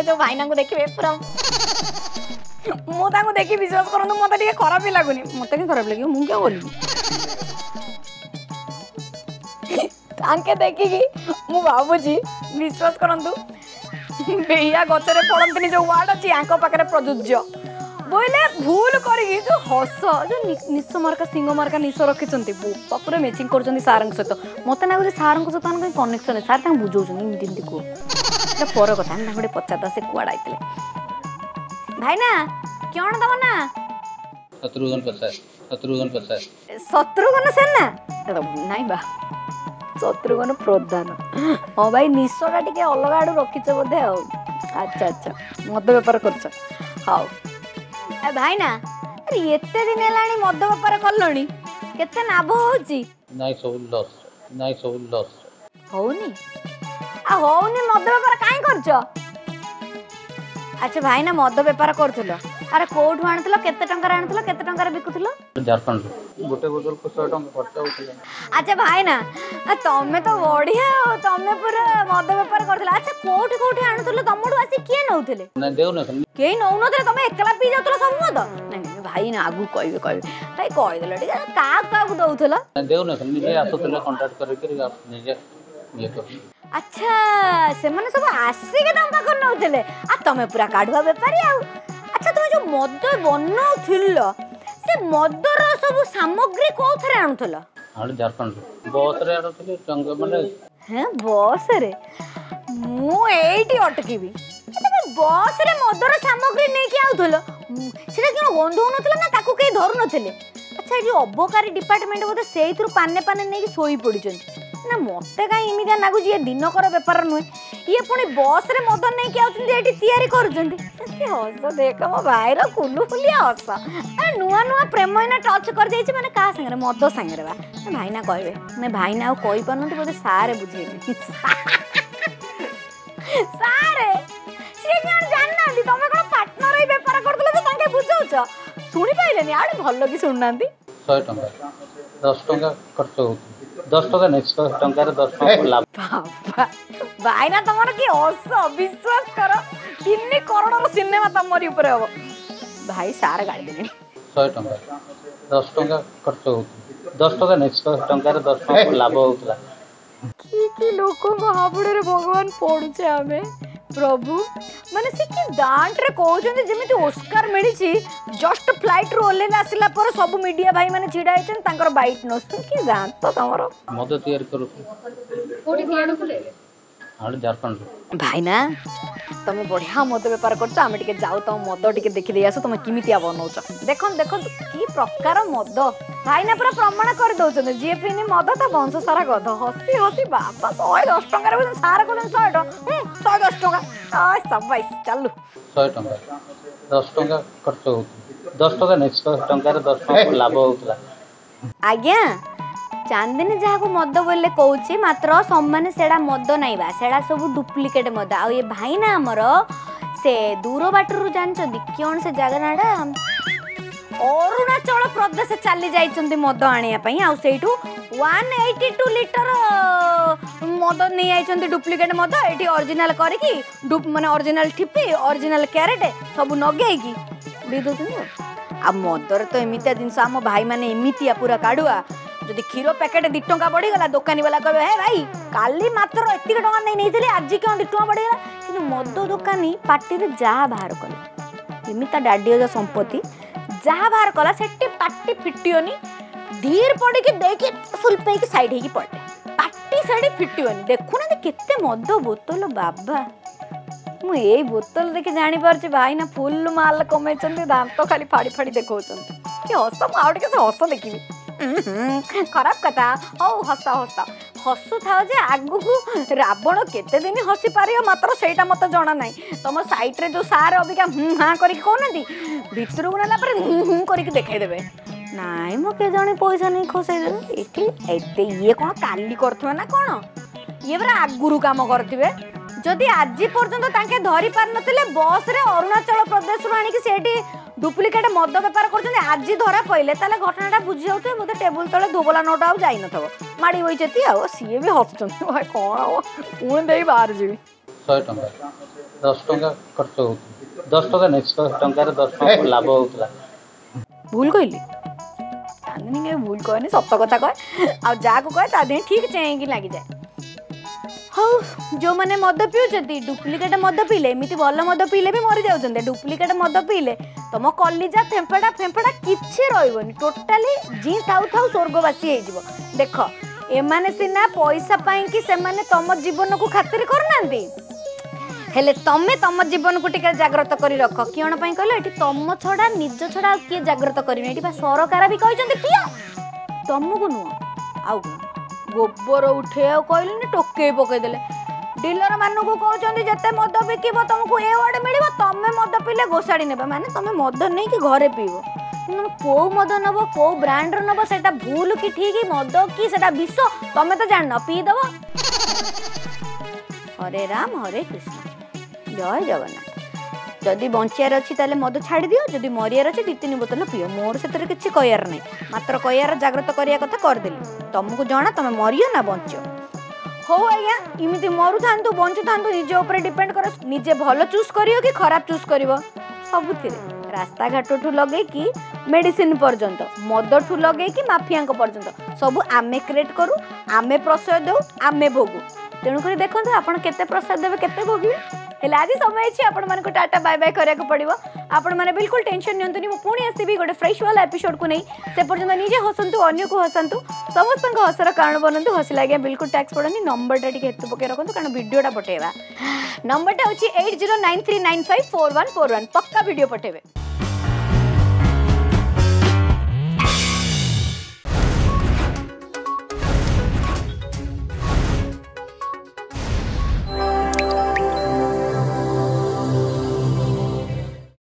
जो भाईना को देखिए पूरा मु देखी विश्वास करंतु मते टिके खराब भी लागुनी मते के खराब लागियो मु क्या बोली तांके देखिकी मु भाबुची विश्वास करंतु बेहिया गचरे पड़ंतनी जो वार्ड अछि आंको पाखरे प्रযোज्य बोले भूल करी जो हस जो निश मार्का सिंह मार्का निश रखिछंती बोपा पूरा मैचिंग करछंती सारंग सहित मते ना सारंग सहित तान कनेक्शन है सार ता बुझौछन इमिति इमिति को एटा पर कथा हम तांगडे पचाता से कुआड आइतले भाईना क्यों तम ना शत्रुघ्न सेन ना नाई बा शत्रुघ्न प्रधान हाँ भाई निशा टी अलग आड़ रखीच बोधे अच्छा अच्छा मद बेपार कर हाँ भाई ना अरे एते दिन है मद बेपार कलनी केते लाभ होउची होउनी होउनी मद बेपार काई करछ अच्छा भाई ना मद बेपार करथुलो अरे कोठु आनथुलो केते टंका आनथुलो केते टंका बिकुथुलो झारखंड गोटे बोतल को 100 टंका खर्च होतला अच्छा भाई ना तमे तो बढ़िया तमे पूरा मद बेपार करथला अच्छा कोठु कोठु आनथुलो तमडु आसी किए नउथले ना देउ न के नउनथले तमे एकला पी जातलो सब मद नहीं भाई ना आगु कहबे भाई कहि देले ठीक का का दउथलो ना देउ न निजे आसुतले कांटेक्ट करके आप निजे ये कर अच्छा से माने सब आसी के तम पाखर नउथले आ तमे पूरा काढुआ बेपारी आ अच्छा तुम जो मद बनाउथिलो से मदर सब सामग्री कोथरे आनुथलो हां झारखंड बस रे आनुथले टंगा माने हैं बस रे मु एठी अटकीबी तमे बस रे मदर सामग्री नै कि आउथलो सेटा कि गंध होनथलो ना ताकू के धरु नथले अच्छा जो अबकारी डिपार्टमेंट बोते सेइथुर पाने पाने नै कि सोई पडिचन ना मते काई इमिदा लागु जे दिनकर व्यापार नुय ये पुणी बस रे मद नै कि आउछन एठी तयारी करूछन के हस देख मो भाई रो कुलु फुलिया हस अरे नुआ नुआ प्रेम इना टच कर जाई माने का संगे मद संगे बा भाई ना कहबे मैं भाई ना कहि पनत बोते सारे बुझेबे सारे से कोन जानना दी तमे कोन पार्टनर रे व्यापार करतले तो तांके बुझौछ सुनि पाइलेनी आडे भल्लो की सुननांती 100 टंका 10 टंका खर्च होत 10 टका नेक्स्ट टंका रे 10 टका लाभ बाबा भाई ना तमर की हस विश्वास करो 3 करोड़ रो सिनेमा तमरी ऊपर हो भाई सारा गाड़ी देनी 100 टंका 10 टंका खर्च होत 10 टका नेक्स्ट टंका रे 10 टका लाभ होतला की लोकों को हाबुड़े रे भगवान पड़ुचे हमें प्रभु माने से कि दांट रे कहउछन जेमिति ऑस्कर मिली छी जस्ट फ्लाइट रो ओले आसिला पर सब मीडिया भाई माने छिडा आइछन तांकर बाइट नस कि दांत तो तमरो मद तैयार करू कोठी ध्यान खुले हां झारखंड भाई ना तमे बढ़िया मद व्यापार करछ आमे टिके जाऊ त मद टिके देखि दे आसु तमे किमितिया बनौछ देखन देखन की प्रकार मद भाई ना पूरा प्रमाण कर दउछन जे पिनी मद त वंश सारा गध हसी हसी बाबा 110 टका रे सारा कोन 100 टका 110 टका आ सब भाई चलू 100 टंका 10 टंका खर्च होत 10 टका नेक्स्ट टंका रे 10 टका लाभ होतला आज्ञा चांदनी जहाँ को मद बोले कहूँ मात्र सम्मान सेड़ा मद नहीं बा सेड़ा सब डुप्लिकेट मद आ ये भाई ना हमर से दूर बाटर जानछंती क्यों से जगह नाडा अरुणाचल प्रदेश चली जाइछंती मद आनिया पई आ सेठू 182 लिटर मद नहीं आइछंती डुप्लिकेट मद एठी ओरिजिनल करकी माने ओरिजिनल ठिपी ओरिजिनल कैरेट सब नगेई की उड़ी दोछन आ मदर तो एमितिया जिनस आम भाई माने एमितिया पूरा काडुआ जदि क्षीर पैकेट 2 टंका बढ़ी गला दुकानी वाला कहबे हे भाई काली मात्र एति टंका नहीं नेथिले आज क्यों 2 टंका बढ़ी गला कि मद दुकानी पार्टी रे जा बाहर कले एमिता डाडियो जो संपत्ति जा बाहर कला सेठी पार्टी फिटियोनी धीर पड़ी के देके सुलपे के साइड हे की पड़े पार्टी साइड फिटियोनी देखु ना केते मद बोतल बाबा मु ए बोतल देखे जानी पारछि भाई ना फुल माल कमेचंती दांत खाली फाड़ी फाड़ी देखौचंती कि हस आउट के हस देखिबी खराब कथा हौ हस्ता हस्ता हसु थाओ जे आगु को रावण केते दिन हसी पारियो मात्र सेटा मते जणा नै तम साइट रे जो सार अबिका हां करी कोनंती भितरु नेला पर करी देखाई देबे नाइ मो के जणे पैसा नै खोसै दे एठी एते ये कोन काली करथवे ना कोन ये बरा आगुरु काम करथिबे जदि आज पर्यंत तांके धरी पार नथिले बस रे अरुणाचल प्रदेश रु आनी कि सेठी डुप्लिकेट मद व्यापार करछन आज धरा पहिले ताले घटनाटा बुझी जाउते मते टेबल तळे धोबला नोट आउ जाई नथबो माडी होई जति आ सीए भी हसछन भाई कोन आ उन देई बाहर जीवी 100 टंका 10 टंका खर्च हो 10 टंका नहीं 100 टंका 10 टंका लाभ होता भूल कहली चांदनी के भूल कहनी सत कथा कहे आ जा को कहे ता दे ठीक चाहिए लगी जाए हाँ जो मैंने मद पिउछती डुप्लिकेट मद पीले एमती भल मद पीले भी मरी जाऊँ डुप्लिकेट मद पीले तुम कलिजा फेंपड़ा फेंपड़ा किसी रही टोटाली जी थाउ थाउ स्वर्गवासी हो देख एमाने सिना पैसा पाई से तुम जीवन को खातिर करना हेले तमे तुम जीवन को टिके जाग्रत करी रख किण पाई कहले एठी तुम छड़ा निज छड़ा किए जाग्रत करिने एठी बा सरकार भी कहजंती पियो तुमको नुह आउ गोबर उठे कहले टोके पकई देले डीलर मानू को कहते जिते मद बिकब तुमको एवार्ड मिल तुम मद पीले घोषाड़ी ने माने तुम मद नहीं कि घरे पीब कौ मद नब कौ ब्रांड नब से भूल कि ठीक मद कि विष तुम तो जान पीदब हरे राम हरे कृष्ण जय जगन्नाथ जदि बंचार अच्छी ताले मद छाड़ दियो जदि मरियार अच्छे 2-3 बोतल पियो मोर से किसी कहर नहीं मात्र कहर जाग्रत करिया कथा करदेली तुमको जना तुम मरियो ना बंच हो आज्ञा इमती मरु था बंचु था निज ऊपर डिपेंड कर निजे भल चूज करियो कि खराब चूज करियो सबुथिरे रास्ता घाट ठू लगे कि मेडिसिन पर्यंत मद ठू लगे कि माफिया पर्यंत सब आमे क्रिएट करू आमे प्रश्रय दो आमे भोगू तेणुक देखते आपड़ केते प्रसाद देवे केते भोगे हेले आज समय अच्छी आपण मानको टाटा बाय बाय करिया पड़ो आपण मैंने बिल्कुल टेंशन नियंतुनी मु पुणी आसबि गोटे फ्रेश वाला एपिसोड को नहीं से पर्यंत निजे हसंतु अन्य को हसंतु समस्त हसर कारण बनतु हसी लगे बिल्कुल टैक्स पड़नी नंबर टा हेतु पके रखु कारण वीडियोटा पठेबा नंबर टा होची 8093954141 पक्का वीडियो पठेबे।